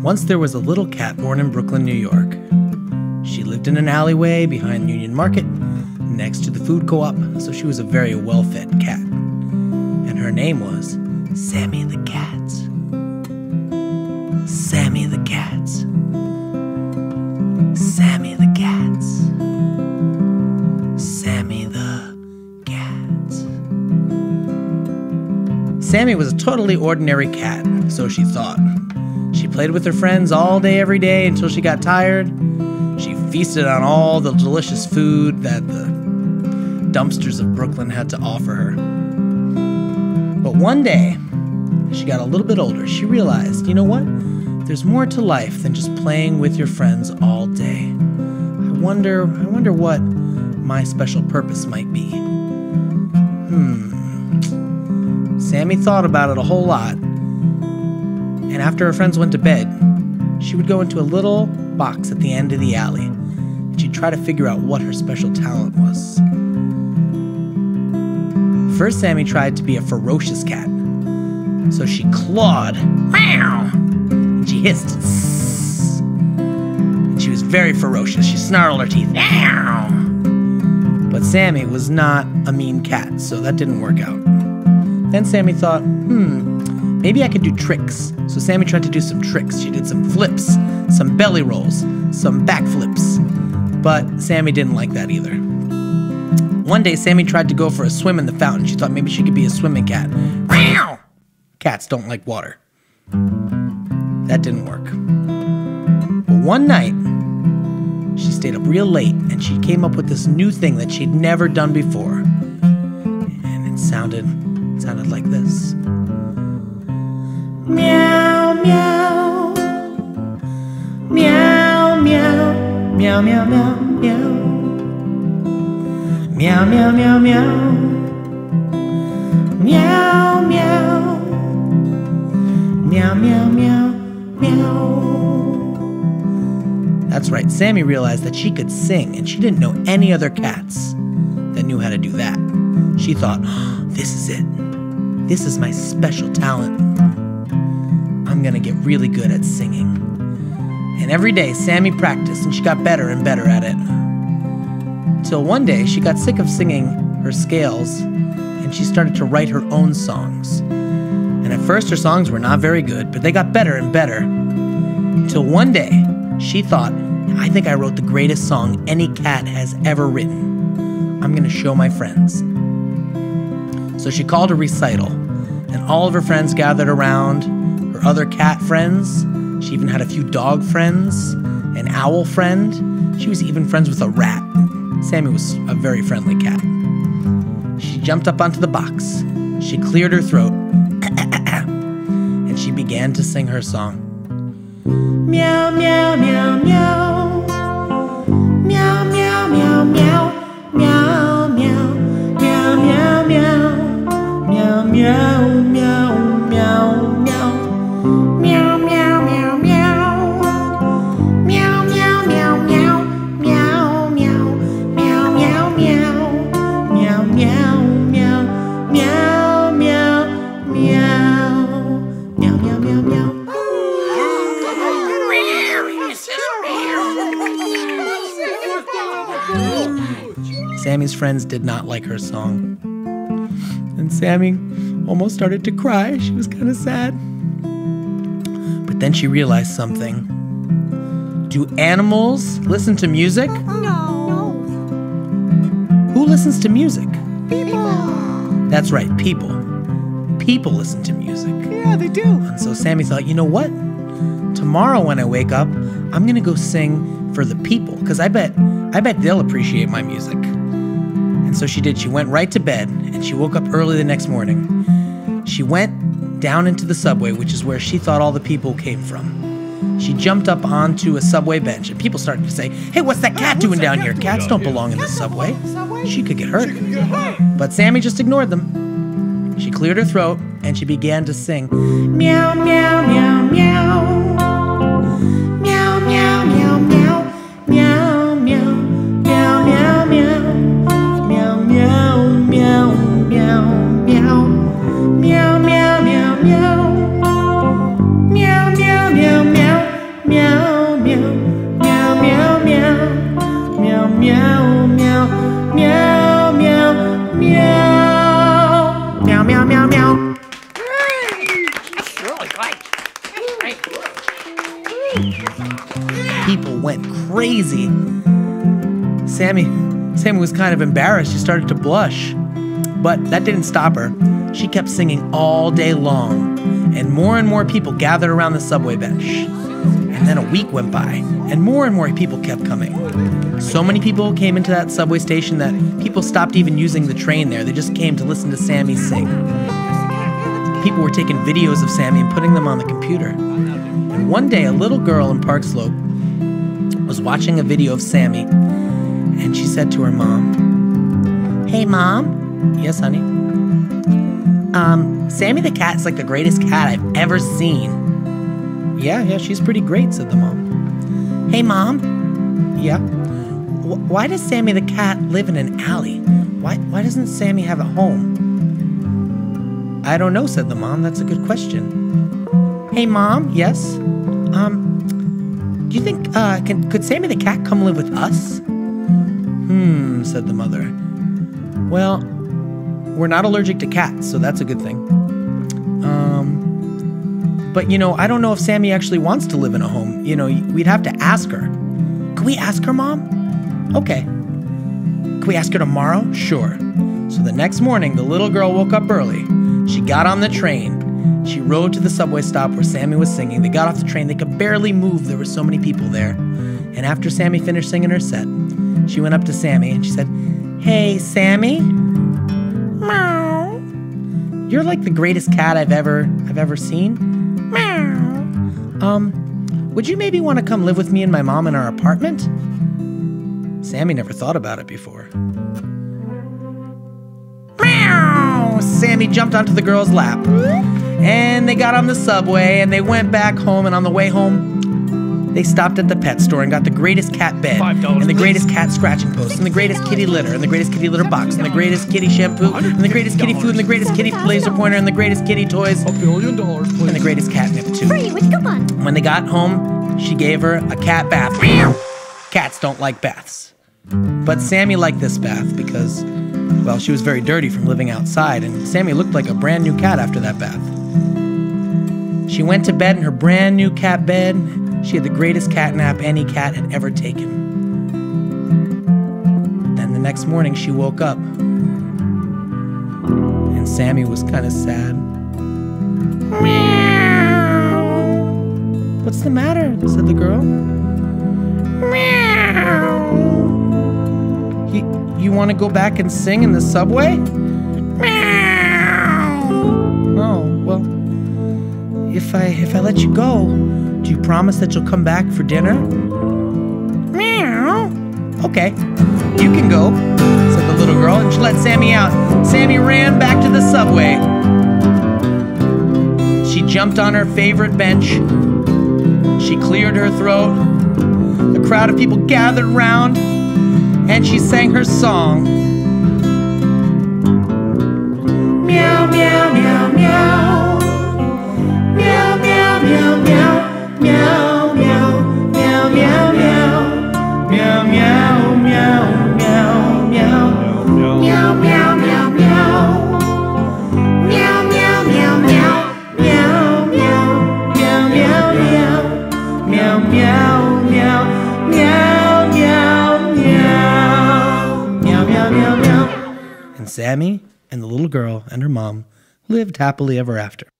Once there was a little cat born in Brooklyn, New York. She lived in an alleyway behind Union Market, next to the food co-op, so she was a very well-fed cat. And her name was Sammy the Cat. Sammy the Cat. Sammy the Cat. Sammy the Cat. Sammy was a totally ordinary cat, so she thought. She played with her friends all day, every day, until she got tired. She feasted on all the delicious food that the dumpsters of Brooklyn had to offer her. But one day, as she got a little bit older, she realized, you know what? There's more to life than just playing with your friends all day. I wonder what my special purpose might be. Sammy thought about it a whole lot. And after her friends went to bed, she would go into a little box at the end of the alley, and she'd try to figure out what her special talent was. First, Sammy tried to be a ferocious cat. So she clawed, meow, and she hissed, sss. And she was very ferocious. She snarled her teeth, meow. But Sammy was not a mean cat, so that didn't work out. Then Sammy thought, maybe I could do tricks. So Sammy tried to do some tricks. She did some flips, some belly rolls, some backflips. But Sammy didn't like that either. One day, Sammy tried to go for a swim in the fountain. She thought maybe she could be a swimming cat. Meow! Cats don't like water. That didn't work. But one night, she stayed up real late, and she came up with this new thing that she'd never done before. And it sounded like this. Meow, meow. Meow, meow. Meow, meow, meow, meow. Meow, meow, meow, meow. Meow, meow. Meow, meow, meow, meow. That's right, Sammy realized that she could sing, and she didn't know any other cats that knew how to do that. She thought, this is it. This is my special talent. I'm gonna get really good at singing. And every day, Sammy practiced, and she got better and better at it. Till one day, she got sick of singing her scales, and she started to write her own songs. And at first, her songs were not very good, but they got better and better. Till one day, she thought, I think I wrote the greatest song any cat has ever written. I'm gonna show my friends. So she called a recital, and all of her friends gathered around, her other cat friends. She even had a few dog friends, an owl friend. She was even friends with a rat. Sammy was a very friendly cat. She jumped up onto the box. She cleared her throat, and she began to sing her song. Meow, meow, meow, meow. Meow, meow, meow, meow. Meow, meow, meow, meow, meow. Meow, meow, meow, meow, meow. Meow, meow, meow, meow. Meow, meow, meow, meow. Meow, meow, meow, meow, meow. Meow, meow, meow, meow, meow, meow. Meow, meow, meow, meow. Sammy's friends did not like her song. And Sammy almost started to cry. She was kind of sad. But then she realized something. Do animals listen to music? No. Who listens to music? People. That's right, people. People listen to music. Yeah, they do. And so Sammy thought, you know what? Tomorrow when I wake up, I'm gonna go sing for the people, because I bet they'll appreciate my music. And so she did. She went right to bed, and she woke up early the next morning. She went down into the subway, which is where she thought all the people came from. She jumped up onto a subway bench, and people started to say, hey, what's that cat doing down here? Cats don't belong in the subway. She could get hurt. But Sammy just ignored them. She cleared her throat, and she began to sing, meow, meow, meow, meow. Meow, meow, meow, meow. Meow, meow, meow, meow, meow. Meow, meow, meow, meow, meow. Meow, meow, meow, meow. Meow, meow, meow, meow. meow, meow, meow, meow, meow, meow, meow, meow, meow, meow, meow, meow, meow. That's really great. People went crazy. Sammy was kind of embarrassed. She started to blush. But that didn't stop her. She kept singing all day long, and more people gathered around the subway bench. And then a week went by, and more people kept coming. So many people came into that subway station that people stopped even using the train there. They just came to listen to Sammy sing. People were taking videos of Sammy and putting them on the computer. And one day, a little girl in Park Slope was watching a video of Sammy, and she said to her mom, "Hey, Mom." "Yes, honey?" Sammy the cat's like the greatest cat I've ever seen." Yeah, she's pretty great," said the mom. "Hey, Mom." "Yeah?" Why does Sammy the cat live in an alley? Why doesn't Sammy have a home?" "I don't know," said the mom. "That's a good question." "Hey, Mom." "Yes?" Do you think, could Sammy the cat come live with us?" Said the mother. "Well, we're not allergic to cats, so that's a good thing. But, I don't know if Sammy actually wants to live in a home. We'd have to ask her." "Can we ask her, Mom?" "Okay." "Can we ask her tomorrow?" "Sure." So the next morning, the little girl woke up early. She got on the train. She rode to the subway stop where Sammy was singing. They got off the train. They could barely move. There were so many people there. And after Sammy finished singing her set, she went up to Sammy and she said, "Hey, Sammy." "Meow. You're like the greatest cat I've ever seen." "Meow. Would you maybe want to come live with me and my mom in our apartment?" Sammy never thought about it before. Meow. Sammy jumped onto the girl's lap. And they got on the subway and they went back home, and on the way home, they stopped at the pet store and got the greatest cat bed, $5, and the greatest cat scratching post, and the greatest kitty litter, and the greatest kitty litter box, and the greatest kitty shampoo, and the greatest kitty food, and the greatest kitty laser pointer, and the greatest kitty toys, $1 billion, please. and the greatest catnip too. Free with coupon. When they got home, she gave her a cat bath. Meow. Cats don't like baths. But Sammy liked this bath because, well, she was very dirty from living outside, and Sammy looked like a brand new cat after that bath. She went to bed in her brand new cat bed. She had the greatest cat nap any cat had ever taken. Then the next morning she woke up, and Sammy was kind of sad. "Meow. What's the matter?" said the girl. "Meow. You want to go back and sing in the subway?" "Meow. Oh, well, if I let you go, do you promise that you'll come back for dinner?" "Meow. Okay, you can go," said the little girl, and she let Sammy out. Sammy ran back to the subway. She jumped on her favorite bench. She cleared her throat. A crowd of people gathered round, and she sang her song. Meow, meow, meow, meow. Meow, meow, meow, meow. Meow, meow, meow, meow, meow. Meow, meow, meow, meow, meow. Meow, meow, meow, meow. Meow, meow, meow, meow. Meow, meow, meow, meow, meow. Meow, meow, meow, meow, meow, meow. Meow, meow, meow, meow. And Sammy and the little girl and her mom lived happily ever after.